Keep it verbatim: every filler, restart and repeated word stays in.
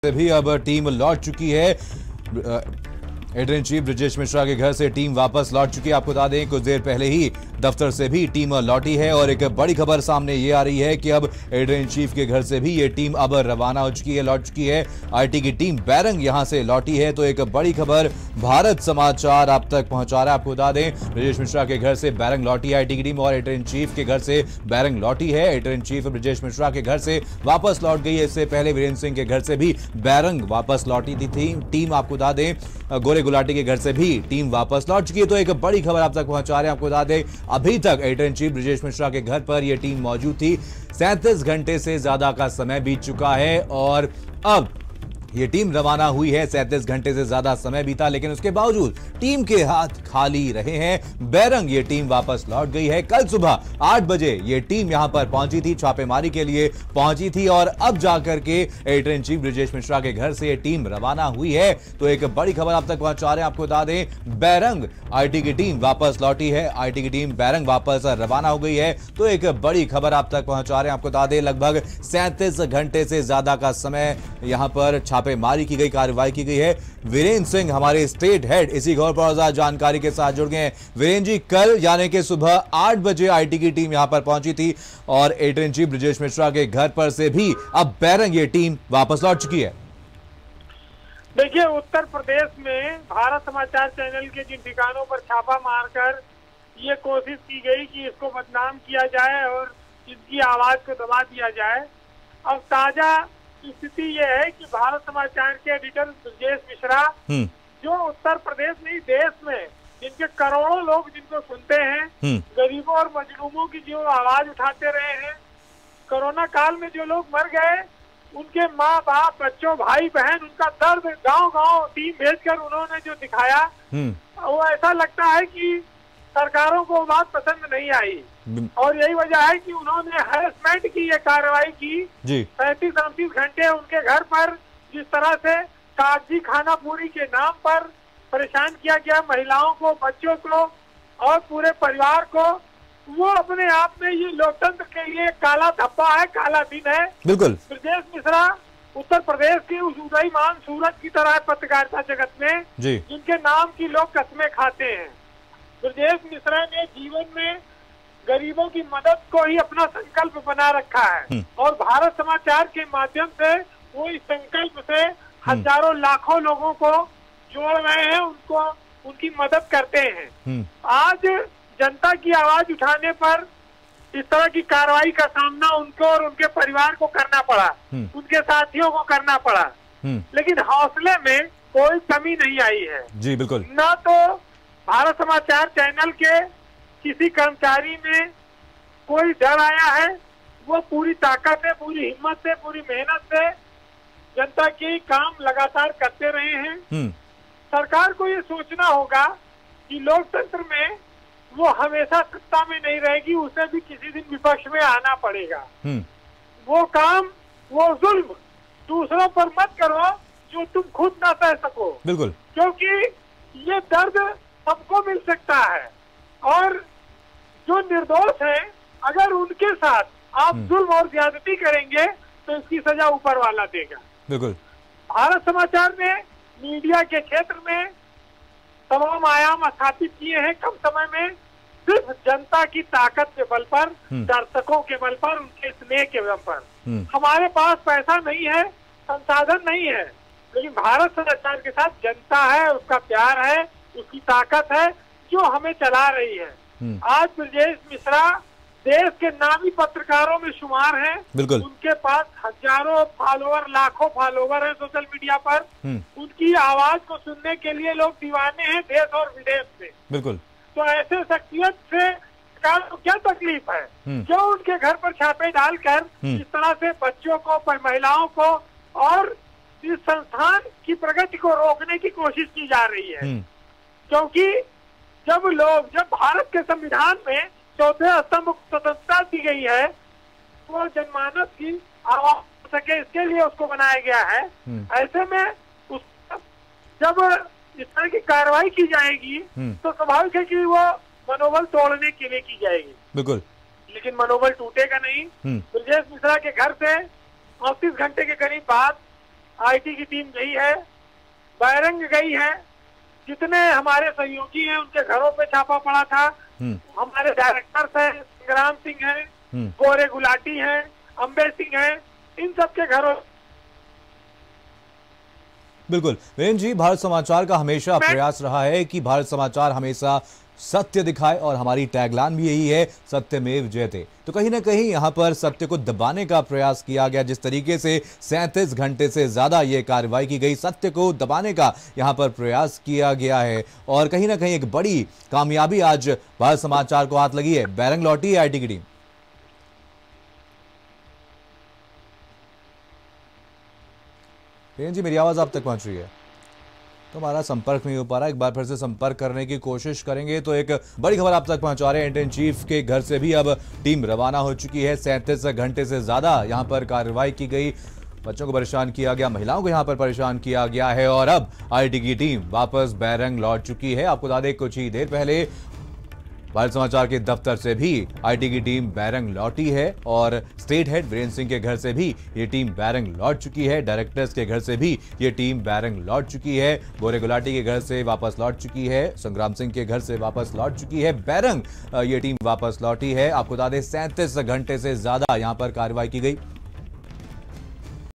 से भी अब टीम लौट चुकी है। Editor in chief Brajesh Mishra के घर से टीम वापस लौट चुकी है। आपको बता दें कुछ देर पहले ही दफ्तर से भी टीम लौटी है और एक बड़ी खबर सामने ये आ रही है कि अब एडिटर इन चीफ के घर से भी ये टीम अब रवाना हो चुकी है, लौट चुकी है। आईटी की टीम बैरंग यहां से लौटी है। तो एक बड़ी खबर भारत समाचार आप तक पहुंचा रहा है। आपको बता दें ब्रजेश मिश्रा के घर से बैरंग लौटी है आईटी की टीम और एडिटर इन चीफ के घर से बैरंग लौटी है। Editor in chief Brajesh Mishra के घर से वापस लौट गई है। इससे पहले वीरेंद्र सिंह के घर से भी बैरंग वापस लौटी थी टीम। आपको बता दें गोरे गुलाटी के घर से भी टीम वापस लौट चुकी है। तो एक बड़ी खबर आप तक पहुंचा रहे हैं। आपको बता दें अभी तक editor in chief Brajesh Mishra के घर पर यह टीम मौजूद थी। सैंतीस घंटे से ज्यादा का समय बीत चुका है और अब ये टीम रवाना हुई है। सैंतीस घंटे से ज्यादा समय बीता लेकिन उसके बावजूद टीम के हाथ खाली रहे हैं। बैरंग ये टीम वापस लौट गई है। कल सुबह आठ बजे ये टीम यहां पर पहुंची थी, छापेमारी के लिए पहुंची थी और अब जाकर के editor in chief Brajesh Mishra के घर से ये टीम रवाना हुई है। तो एक बड़ी खबर आप तक पहुंचा रहे हैं। आपको बता दें बैरंग आईटी की टीम वापस लौटी है। आईटी की टीम बैरंग वापस रवाना हो गई है। तो एक बड़ी खबर आप तक पहुंचा रहे हैं। आपको बता दें लगभग सैंतीस घंटे से ज्यादा का समय यहां पर छापेमारी की गई, कार्रवाई की गई है। वीरेंद्र सिंह हमारे स्टेट हेड इसी खबर पर जानकारी के साथ जुड़ गए हैं। वीरेंद्र जी, कल यानी कि सुबह आठ बजे आईटी की टीम यहां पर पहुंची थी और editor in chief Brajesh Mishra के घर पर से भी अब बैरंग ये टीम वापस लौट चुकी है। देखिए, उत्तर प्रदेश में भारत समाचार चैनल के जिन ठिकानों पर छापा मारकर ये कोशिश की गई कि इसको बदनाम किया जाए और इसकी आवाज को दबा दिया जाए, अब ताजा स्थिति ये है कि भारत समाचार के एडिटर ब्रजेश मिश्रा जो उत्तर प्रदेश नहीं देश में जिनके करोड़ों लोग जिनको सुनते हैं, गरीबों और मजलूमों की जो आवाज उठाते रहे हैं, कोरोना काल में जो लोग मर गए उनके माँ बाप बच्चों भाई बहन उनका दर्द गांव गांव टीम भेजकर उन्होंने जो दिखाया वो ऐसा लगता है कि सरकारों को बात पसंद नहीं आई और यही वजह है कि उन्होंने हैरेसमेंट की ये कार्रवाई की। पैंतीस अड़तीस घंटे उनके घर पर जिस तरह से कागजी खाना पूरी के नाम पर परेशान किया गया महिलाओं को, बच्चों को और पूरे परिवार को, वो अपने आप में ये लोकतंत्र के लिए काला धब्बा है, काला दिन है। बिल्कुल ब्रजेश मिश्रा उत्तर प्रदेश के उस उदयमान सूरज की तरह है पत्रकारिता जगत में जिनके नाम की लोग कस्में खाते हैं। ब्रजेश मिश्रा ने जीवन में गरीबों की मदद को ही अपना संकल्प बना रखा है और भारत समाचार के माध्यम से वो इस संकल्प से हजारों लाखों लोगों को जोड़ रहे हैं, उनको उनकी मदद करते हैं। आज जनता की आवाज उठाने पर इस तरह की कार्रवाई का सामना उनको और उनके परिवार को करना पड़ा, उनके साथियों को करना पड़ा, लेकिन हौसले में कोई कमी नहीं आई है। जी बिल्कुल। न तो भारत समाचार चैनल के किसी कर्मचारी में कोई डर आया है, वो पूरी ताकत से, पूरी हिम्मत से, पूरी मेहनत से जनता के काम लगातार करते रहे हैं। सरकार को ये सोचना होगा कि लोकतंत्र में वो हमेशा सत्ता में नहीं रहेगी, उसे भी किसी दिन विपक्ष में आना पड़ेगा। वो काम, वो जुल्म दूसरों पर मत करो जो तुम खुद ना सह सको। बिल्कुल, क्योंकि ये दर्द सबको मिल सकता है और जो निर्दोष हैं अगर उनके साथ आप जुल्म और ज्यादती करेंगे तो इसकी सजा ऊपर वाला देगा। बिल्कुल। भारत समाचार ने मीडिया के क्षेत्र में तमाम आयाम स्थापित किए हैं कम समय में, सिर्फ जनता की ताकत के बल पर, दर्शकों के बल पर, उनके स्नेह के बल पर। हमारे पास पैसा नहीं है, संसाधन नहीं है, लेकिन भारत समाचार के साथ जनता है, उसका प्यार है, उसकी ताकत है जो हमें चला रही है। आज ब्रजेश मिश्रा देश के नामी पत्रकारों में शुमार हैं। बिल्कुल। उनके पास हजारों फॉलोवर, लाखों फॉलोवर हैं सोशल मीडिया पर। उनकी आवाज को सुनने के लिए लोग दीवाने हैं देश और विदेश में। बिल्कुल। तो ऐसे शख्सियत से को क्या तकलीफ है, क्यों उनके घर पर छापे डालकर इस तरह से बच्चों को, महिलाओं को और इस संस्थान की प्रगति को रोकने की कोशिश की जा रही है। क्योंकि जब लोग, जब भारत के संविधान में चौथे स्तंभ को स्वतंत्रता दी गई है, वो जनमानस की आवाज हो सके इसके लिए उसको बनाया गया है। ऐसे में उस जब इस तरह की कार्रवाई की जाएगी तो स्वाभाविक है कि वो मनोबल तोड़ने के लिए की जाएगी। बिल्कुल। लेकिन मनोबल टूटेगा नहीं। ब्रजेश मिश्रा के घर से अड़तीस घंटे के करीब बाद आईटी की टीम गई है, बैरंग गई है। जितने हमारे सहयोगी हैं उनके घरों पे छापा पड़ा था। हमारे डायरेक्टर्स हैं, संग्राम सिंह हैं, गोरे गुलाटी हैं, अंबे सिंह हैं, इन सबके घरों। बिल्कुल वीरेंद्र जी, भारत समाचार का हमेशा प्रयास रहा है कि भारत समाचार हमेशा सत्य दिखाए और हमारी टैगलाइन भी यही है, सत्यमेव जयते। तो कहीं ना कहीं यहां पर सत्य को दबाने का प्रयास किया गया। जिस तरीके से सैंतीस घंटे से ज्यादा ये कार्रवाई की गई, सत्य को दबाने का यहां पर प्रयास किया गया है और कहीं ना कहीं एक बड़ी कामयाबी आज भारत समाचार को हाथ लगी है। बैरंग लौटी है आईटी की टीम। जी मेरी आवाज आप तक पहुंच रही है? तो हमारा संपर्क नहीं हो पा रहा, एक बार फिर से संपर्क करने की कोशिश करेंगे। तो एक बड़ी खबर आप तक पहुंचा रहे हैं, एडिटर इन चीफ के घर से भी अब टीम रवाना हो चुकी है। सैंतीस घंटे से ज्यादा यहां पर कार्रवाई की गई, बच्चों को परेशान किया गया, महिलाओं को यहां पर परेशान किया गया है और अब आईटी की टीम वापस बैरंग लौट चुकी है। आपको बता दें कुछ ही देर पहले भारत समाचार के दफ्तर से भी आईटी की टीम बैरंग लौटी है और स्टेट हेड वीरेंद्र सिंह के घर से भी ये टीम बैरंग लौट चुकी है। डायरेक्टर्स के घर से भी ये टीम बैरंग लौट चुकी है। गोरे गुलाटी के घर से वापस लौट चुकी है। संग्राम सिंह के घर से वापस लौट चुकी है। बैरंग ये टीम वापस लौटी है। आपको बता दें सैंतीस घंटे से ज्यादा यहां पर कार्रवाई की गई।